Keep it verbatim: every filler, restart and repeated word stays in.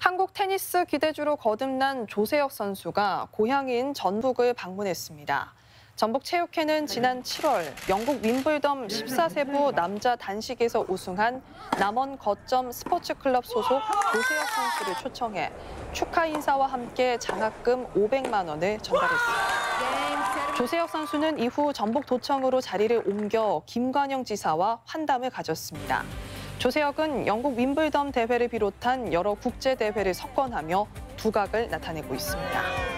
한국 테니스 기대주로 거듭난 조세혁 선수가 고향인 전북을 방문했습니다. 전북체육회는 지난 칠월 영국 윈블덤 십사 세부 남자 단식에서 우승한 남원 거점 스포츠클럽 소속 조세혁 선수를 초청해 축하 인사와 함께 장학금 오백만 원을 전달했습니다. 조세혁 선수는 이후 전북도청으로 자리를 옮겨 김관영 지사와 환담을 가졌습니다. 조세혁은 영국 윈블덤 대회를 비롯한 여러 국제 대회를 석권하며 두각을 나타내고 있습니다.